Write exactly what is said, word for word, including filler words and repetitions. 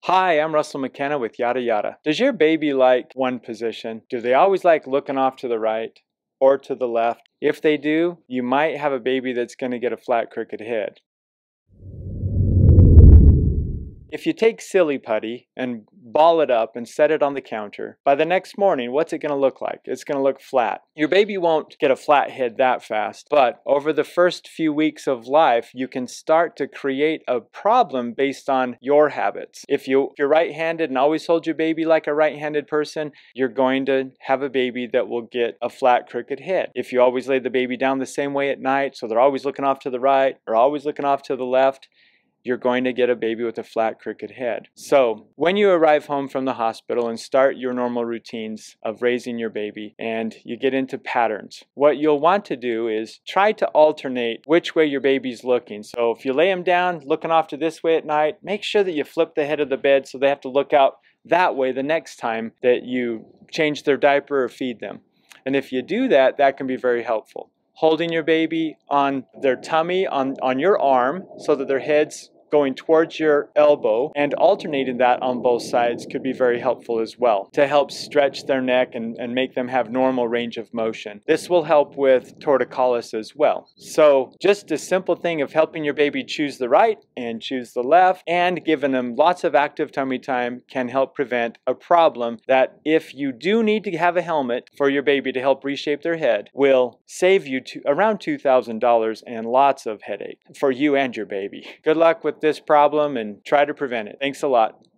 Hi, I'm Russell McKenna with Yada Yada. Does your baby like one position? Do they always like looking off to the right or to the left? If they do, you might have a baby that's going to get a flat, crooked head. If you take Silly Putty and ball it up and set it on the counter, by the next morning, what's it going to look like? It's going to look flat. Your baby won't get a flat head that fast, but over the first few weeks of life, you can start to create a problem based on your habits. If, you, if you're right-handed and always hold your baby like a right-handed person, you're going to have a baby that will get a flat, crooked head. If you always lay the baby down the same way at night, so they're always looking off to the right or always looking off to the left, you're going to get a baby with a flat, crooked head. So when you arrive home from the hospital and start your normal routines of raising your baby and you get into patterns, what you'll want to do is try to alternate which way your baby's looking. So if you lay them down looking off to this way at night, make sure that you flip the head of the bed so they have to look out that way the next time that you change their diaper or feed them. And if you do that, that can be very helpful. Holding your baby on their tummy, on, on your arm, so that their head's going towards your elbow, and alternating that on both sides could be very helpful as well to help stretch their neck and, and make them have normal range of motion. This will help with torticollis as well. So just a simple thing of helping your baby choose the right and choose the left and giving them lots of active tummy time can help prevent a problem that, if you do need to have a helmet for your baby to help reshape their head, will save you to around two thousand dollars and lots of headache for you and your baby. Good luck with this problem and try to prevent it. Thanks a lot.